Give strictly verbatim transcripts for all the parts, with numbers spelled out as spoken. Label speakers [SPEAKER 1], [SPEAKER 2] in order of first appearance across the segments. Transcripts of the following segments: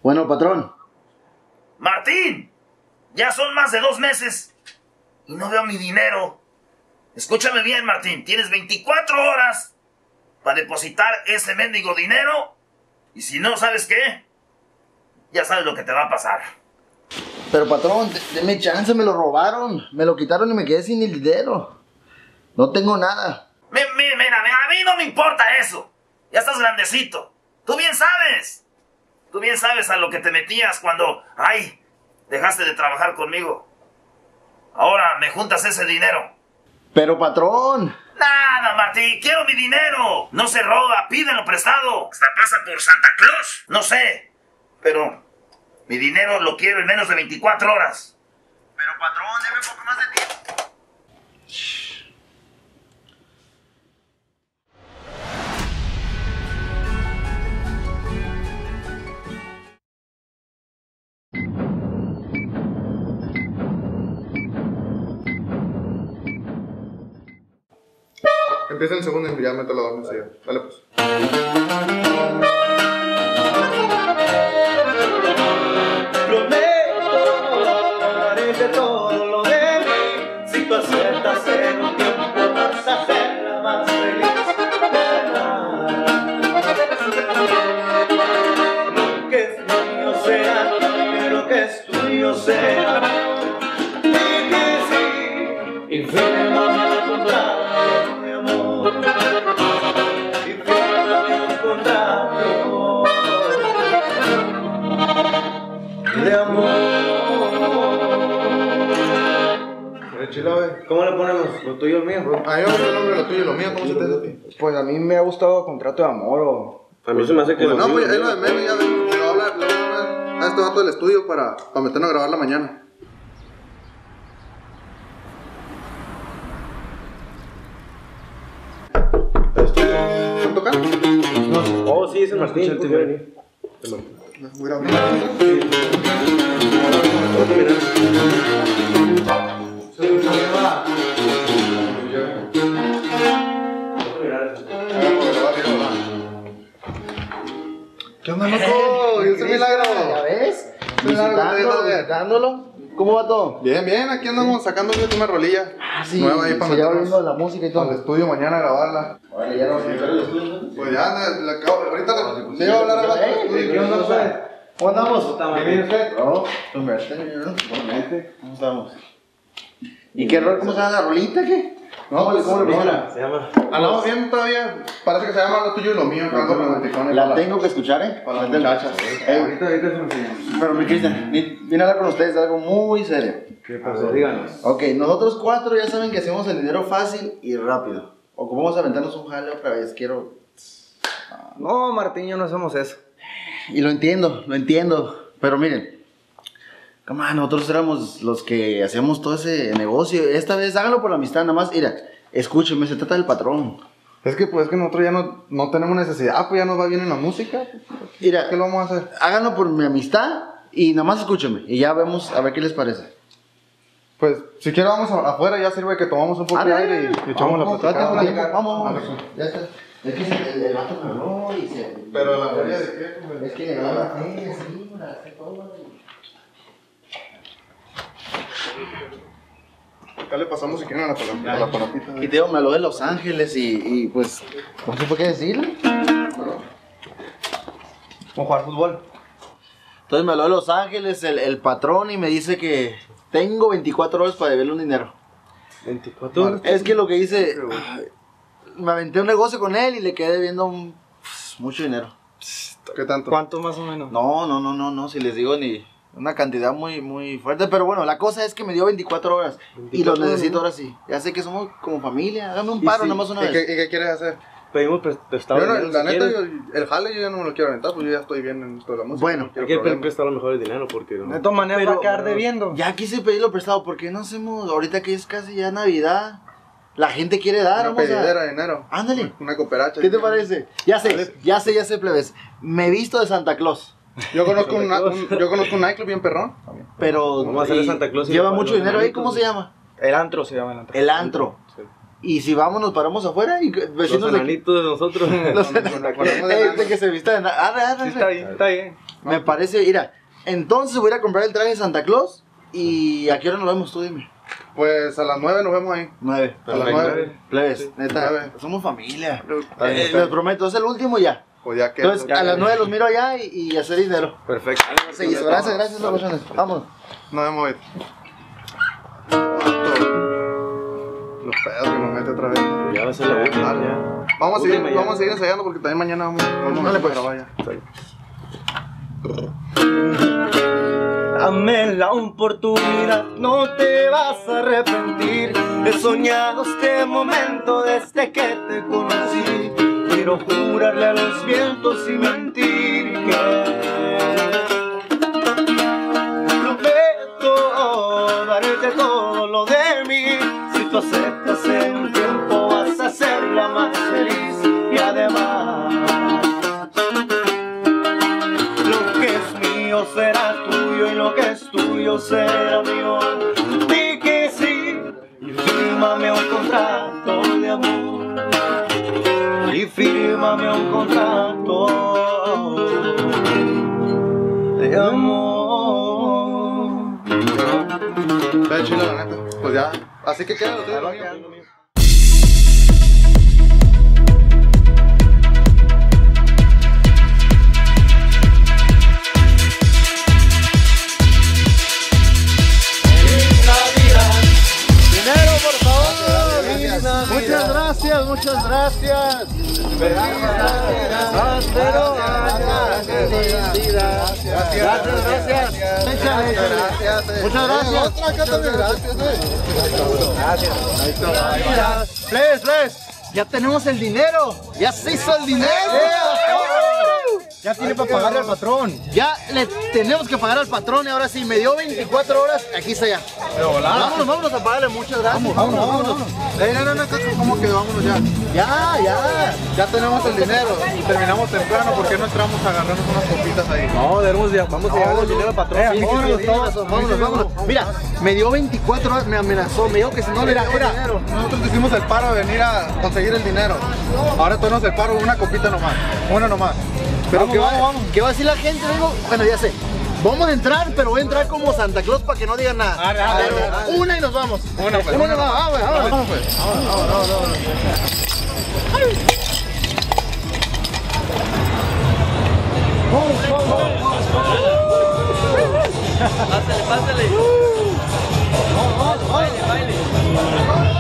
[SPEAKER 1] Bueno, patrón.
[SPEAKER 2] Martín, ya son más de dos meses y no veo mi dinero. Escúchame bien, Martín, tienes veinticuatro horas para depositar ese mendigo dinero y si no, ¿sabes qué? Ya sabes lo que te va a pasar.
[SPEAKER 1] Pero patrón, deme chance, me lo robaron. Me lo quitaron y me quedé sin el dinero. No tengo nada.
[SPEAKER 2] Mira, mira, mira, a mí no me importa eso. Ya estás grandecito. Tú bien sabes. Tú bien sabes a lo que te metías cuando, ay, dejaste de trabajar conmigo. Ahora me juntas ese dinero.
[SPEAKER 1] Pero patrón.
[SPEAKER 2] Nada, Martín, quiero mi dinero. No se roba, pídelo prestado. Hasta pasa por Santa Claus. No sé, pero mi dinero lo quiero en menos de veinticuatro horas.
[SPEAKER 3] Pero patrón, deme un poco más de tiempo.
[SPEAKER 4] Empieza el segundo y ya meto la dos. Dale pues.
[SPEAKER 5] Prometo todo lo de mí. Si tú aceptas en un tiempo vas a ser la más feliz de la. Lo que es mío será, que lo que es tuyo será. Y que sí, infinitivamente contrato. De amor.
[SPEAKER 6] ¿Cómo le ponemos? ¿Lo tuyo o el mío?
[SPEAKER 4] A mí me gusta el nombre, lo tuyo y lo mío. ¿Cómo se te hace a ti?
[SPEAKER 6] Pues a mí me ha gustado Contrato de Amor o...
[SPEAKER 7] A mí se me hace que
[SPEAKER 4] Pues
[SPEAKER 7] lo
[SPEAKER 4] no, pues
[SPEAKER 7] tuyo,
[SPEAKER 4] ahí lo de menos ya ven. Le voy a hablar, le voy a hablar a este vato del estudio para, para meternos a grabar la mañana. ¿Están tocando?
[SPEAKER 7] No. Oh, sí, es el Martín.
[SPEAKER 6] Escucha el
[SPEAKER 7] Voy a
[SPEAKER 6] timbre.
[SPEAKER 7] venir. El Martín.
[SPEAKER 4] Voy a ir a hablar. ¿Qué onda, loco? ¿Y ese milagro?
[SPEAKER 1] ¿Ya ves?
[SPEAKER 4] Visitándolo,
[SPEAKER 1] visitándolo. ¿Cómo va todo?
[SPEAKER 4] Bien, bien, aquí andamos sacando una rolilla.
[SPEAKER 1] Ah, sí.
[SPEAKER 4] Nueva ahí para
[SPEAKER 1] se ya
[SPEAKER 4] meternos
[SPEAKER 1] volviendo la música y todo.
[SPEAKER 4] al estudio mañana a grabarla.
[SPEAKER 1] Vale, ya no vamos a meter el estudio.
[SPEAKER 4] Pues ya, le, le acabo, ahorita le, le iba a hablar al vato del estudio.
[SPEAKER 1] ¿Qué onda, pues? ¿Cómo andamos?
[SPEAKER 6] ¿Bien viene usted?
[SPEAKER 1] No, pues igualmente. ¿Cómo estamos? ¿Y qué rol? ¿Cómo se llama la rolita? ¿Qué?
[SPEAKER 4] No, pues,
[SPEAKER 1] ¿Cómo le
[SPEAKER 4] no,
[SPEAKER 1] pusieron?
[SPEAKER 7] Se llama.
[SPEAKER 4] andamos bien todavía. Parece que se llama lo tuyo y lo mío. que ando romanticones
[SPEAKER 1] La
[SPEAKER 4] para-
[SPEAKER 1] tengo que escuchar, ¿eh?
[SPEAKER 4] Para las muchachas.
[SPEAKER 1] Eh,
[SPEAKER 6] Ahorita, ahorita se me enseña.
[SPEAKER 1] Pero mi Cristian, vi- vine a hablar con ustedes de algo muy serio.
[SPEAKER 6] ¿Qué pasó? Díganos.
[SPEAKER 1] Ok, nosotros cuatro ya saben que hacemos el dinero fácil y rápido. O como vamos a aventarnos un jale otra vez, quiero...
[SPEAKER 6] No, Martín, yo no hacemos eso.
[SPEAKER 1] Y lo entiendo, lo entiendo. Pero miren, come on, nosotros éramos los que hacíamos todo ese negocio. Esta vez háganlo por la amistad, nada más. Mira, escúchenme, se trata del patrón.
[SPEAKER 4] Es que pues es que nosotros ya no, no tenemos necesidad, pues ya nos va bien en la música.
[SPEAKER 1] Mira,
[SPEAKER 4] ¿Qué lo vamos a hacer?
[SPEAKER 1] háganlo por mi amistad y nada más escúchenme. Y ya vemos a ver qué les parece.
[SPEAKER 4] Pues si quieres vamos a- afuera, ya sirve que tomamos un poco de
[SPEAKER 1] Ándale.
[SPEAKER 4] aire y, y echamos la
[SPEAKER 1] Vamos,
[SPEAKER 4] platicada.
[SPEAKER 1] vamos,
[SPEAKER 4] Vamos,
[SPEAKER 1] vamos,
[SPEAKER 4] Vale,
[SPEAKER 1] vamos. Ya está. Es que se- el, el vato me habló y se...
[SPEAKER 4] Pero la feria de qué, pues.
[SPEAKER 1] Es que le ganó la feria, sí, para hacer todo.
[SPEAKER 4] Acá le pasamos si quieren a la, pala- a la palatita.
[SPEAKER 1] Y Teo me habló de Los Ángeles y, y pues no supe qué decirle.
[SPEAKER 6] ¿Cómo jugar fútbol?
[SPEAKER 1] Entonces me habló de Los Ángeles el, el patrón y me dice que tengo veinticuatro horas para deberle un dinero.
[SPEAKER 7] veinticuatro horas.
[SPEAKER 1] Es que lo que hice, ay, me aventé un negocio con él y le quedé debiendo un, pues, mucho dinero.
[SPEAKER 4] ¿Qué tanto?
[SPEAKER 6] ¿Cuánto más o menos?
[SPEAKER 1] No, no, no, no, no, si les digo ni una cantidad muy, muy fuerte. Pero bueno, la cosa es que me dio veinticuatro horas y los necesito ahora sí. Ya sé que somos como familia, hágame un
[SPEAKER 6] Y
[SPEAKER 1] paro
[SPEAKER 6] sí,
[SPEAKER 1] nada más una
[SPEAKER 4] ¿Y
[SPEAKER 1] vez.
[SPEAKER 4] qué, y qué quieres hacer?
[SPEAKER 7] Pedimos pre- prestado.
[SPEAKER 4] Yo no,
[SPEAKER 7] dinero,
[SPEAKER 4] la
[SPEAKER 7] si
[SPEAKER 4] neta,
[SPEAKER 7] quieres.
[SPEAKER 4] yo, el jale yo ya no me lo quiero aventar, pues yo ya estoy bien en esto de la música.
[SPEAKER 1] Bueno,
[SPEAKER 4] no
[SPEAKER 7] Hay
[SPEAKER 4] quiero
[SPEAKER 7] que pedir
[SPEAKER 4] problemas.
[SPEAKER 7] prestado a lo mejor el dinero porque no.
[SPEAKER 6] De todas maneras
[SPEAKER 1] Pero-
[SPEAKER 6] va a quedar debiendo.
[SPEAKER 1] Ya quise pedirlo prestado, ¿por qué no hacemos ahorita que es casi ya Navidad? La gente quiere dar,
[SPEAKER 4] Una
[SPEAKER 1] vamos
[SPEAKER 4] pedidera
[SPEAKER 1] a...
[SPEAKER 4] de dinero.
[SPEAKER 1] Ándale.
[SPEAKER 4] Una cooperacha.
[SPEAKER 1] ¿Qué te parece? Ya sé, ya sé, ya sé, plebes. Me he visto de Santa Claus,
[SPEAKER 4] Yo conozco,
[SPEAKER 7] Santa
[SPEAKER 4] una,
[SPEAKER 7] Claus.
[SPEAKER 4] un, yo conozco un nightclub bien perrón.
[SPEAKER 1] pero...
[SPEAKER 7] Vamos a hacerle
[SPEAKER 1] y
[SPEAKER 7] Santa Claus y
[SPEAKER 1] lleva
[SPEAKER 7] para
[SPEAKER 1] mucho
[SPEAKER 7] los
[SPEAKER 1] dinero ahí,
[SPEAKER 7] hermanitos,
[SPEAKER 1] ¿cómo se
[SPEAKER 7] güey.
[SPEAKER 1] llama?
[SPEAKER 6] El antro se llama el antro.
[SPEAKER 1] El antro.
[SPEAKER 7] Sí.
[SPEAKER 1] Y si vamos, nos paramos afuera y vecinos
[SPEAKER 7] Los
[SPEAKER 1] de...
[SPEAKER 7] enanitos de nosotros.
[SPEAKER 1] Los
[SPEAKER 4] Nos acordamos de
[SPEAKER 1] Ey,
[SPEAKER 4] enanos.
[SPEAKER 1] de que se viste de... na- Arre, arre,
[SPEAKER 6] Sí, está
[SPEAKER 1] arre.
[SPEAKER 6] bien, está bien.
[SPEAKER 1] Me parece, mira, entonces voy a ir a comprar el traje de Santa Claus y ¿a qué hora nos vemos tú, dime?
[SPEAKER 4] Pues a las nueve nos vemos ahí.
[SPEAKER 1] Nueve.
[SPEAKER 4] A las nueve.
[SPEAKER 1] Plebes,
[SPEAKER 4] Sí,
[SPEAKER 1] neta,
[SPEAKER 4] nueve.
[SPEAKER 1] somos familia.
[SPEAKER 4] Está bien,
[SPEAKER 1] Eh,
[SPEAKER 4] está
[SPEAKER 1] les
[SPEAKER 4] bien.
[SPEAKER 1] prometo, es el último ya.
[SPEAKER 4] Pues ya que.
[SPEAKER 1] Entonces,
[SPEAKER 4] ya-
[SPEAKER 1] a las nueve los miro allá y, y hacer dinero.
[SPEAKER 4] Perfecto.
[SPEAKER 1] Sí, gracias, gracias, locochones. Vamos.
[SPEAKER 4] Nos vemos hoy. Vato. Los pedos que nos mete otra vez.
[SPEAKER 7] Ya va a ser la última.
[SPEAKER 4] Dale.
[SPEAKER 7] Ya.
[SPEAKER 4] Vamos a seguir,
[SPEAKER 7] Última ya.
[SPEAKER 4] vamos a seguir ensayando porque también mañana vamos, vamos
[SPEAKER 1] Dale,
[SPEAKER 4] a
[SPEAKER 1] pues.
[SPEAKER 4] grabar ya.
[SPEAKER 5] Dame la oportunidad, no te vas a arrepentir. He soñado este momento desde que te conocí. Quiero jurarle a los vientos y mentir que prometo darte todo lo de mí. Si tú aceptas en un tiempo vas a serla más feliz. Y además lo que es mío será tuyo y lo que es tuyo será mío. Di que sí y fírmame un contrato de amor. Y fírmame un contrato de amor.
[SPEAKER 4] Ve chilo, la neta. Pues ya. Así que queda lo tuyo, lo mío.
[SPEAKER 1] Dinero, por favor.
[SPEAKER 4] Gracias, gracias.
[SPEAKER 1] Muchas gracias, muchas gracias. Próspero año de felicidad. Gracias, gracias. Échale, échale.
[SPEAKER 4] Gracias.
[SPEAKER 1] Muchas gracias.
[SPEAKER 4] Otra acá también, gracias.
[SPEAKER 1] Plebes, plebes, ya tenemos el dinero. Ya se hizo el dinero.
[SPEAKER 6] Ya tiene para pagarle al patrón.
[SPEAKER 1] Ya le tenemos que pagar al patrón y ahora sí, me dio veinticuatro horas, aquí está ya. Vámonos, vámonos a pagarle, muchas gracias. Vámonos, vámonos.
[SPEAKER 4] Eh, no, no, no, ¿cómo que vámonos ya?
[SPEAKER 1] Ya, ya.
[SPEAKER 4] Ya tenemos el dinero. Terminamos temprano, ¿por qué no entramos a agarrarnos unas copitas ahí?
[SPEAKER 6] No, debemos de, vamos a llevar el dinero al patrón.
[SPEAKER 1] Sí, vámonos, vámonos, vámonos, vámonos. Mira, me dio veinticuatro horas, me amenazó, me dijo que si no le
[SPEAKER 4] Mira,
[SPEAKER 1] daba
[SPEAKER 4] mira,
[SPEAKER 1] dinero.
[SPEAKER 4] nosotros te hicimos el paro de venir a conseguir el dinero. Ahora tú nos el paro, una copita nomás, una nomás. Pero
[SPEAKER 1] Pero
[SPEAKER 4] que
[SPEAKER 1] ¿qué
[SPEAKER 4] va,
[SPEAKER 1] va, ¿qué va a decir la gente? Digo, bueno, ya sé. Vamos a entrar, pero voy a entrar como Santa Claus para que no digan nada.
[SPEAKER 4] Arre, arre,
[SPEAKER 1] Pero
[SPEAKER 4] arre, arre.
[SPEAKER 1] una y nos vamos.
[SPEAKER 4] Una, pues,
[SPEAKER 1] Una,
[SPEAKER 4] una
[SPEAKER 1] nos vamos.
[SPEAKER 4] nomás.
[SPEAKER 1] Vamos, vamos.
[SPEAKER 4] Vamos, pues.
[SPEAKER 5] Pásale, pásale. Baile, baile.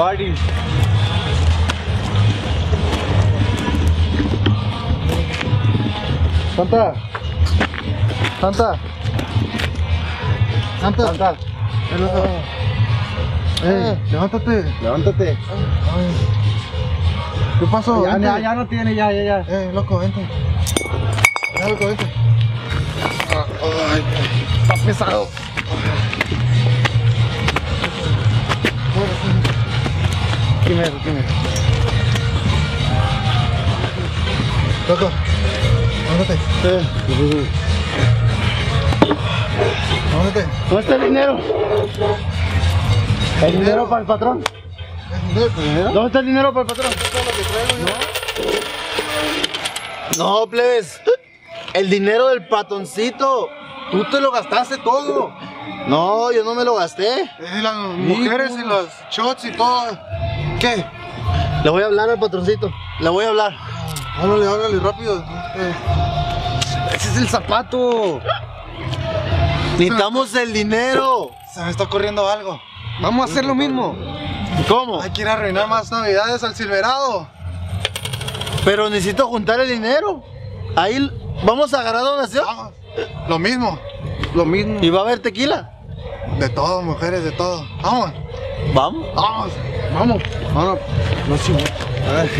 [SPEAKER 6] party.
[SPEAKER 4] Santa. Santa. Santa. Santa. Eh, levántate. Levántate. ¿Qué pasó?
[SPEAKER 6] Ya,
[SPEAKER 4] Vente.
[SPEAKER 6] ya, ya no tiene, ya, ya, ya.
[SPEAKER 4] Eh, loco, vente. Ya, loco, vente. Ah, ay, está pesado. Primero, primero. Loco, levántate. Levántate.
[SPEAKER 1] ¿Dónde está el dinero? ¿El dinero para el patrón? ¿Dónde está el dinero para el patrón? No, plebes. El dinero del patoncito.
[SPEAKER 4] Tú te lo gastaste todo.
[SPEAKER 1] No, yo no me lo gasté.
[SPEAKER 4] Eh, las mujeres y los shots y todo. ¿Qué?
[SPEAKER 1] Le voy a hablar al patroncito. Le voy a hablar.
[SPEAKER 4] Háblale, háblale rápido. Eh,
[SPEAKER 1] Ese es el zapato. Necesitamos el dinero.
[SPEAKER 4] se me está ocurriendo algo. Vamos a hacer lo mismo.
[SPEAKER 1] ¿Cómo?
[SPEAKER 4] Hay que ir a arruinar más navidades al Silverado.
[SPEAKER 1] Pero necesito juntar el dinero. Ahí vamos a agarrar donación.
[SPEAKER 4] Vamos. Lo mismo. Lo mismo.
[SPEAKER 1] Y va a haber tequila.
[SPEAKER 4] De todo, mujeres, de todo. Vamos.
[SPEAKER 1] Vamos.
[SPEAKER 4] Vamos. Vamos. Vamos. No, sí. A ver.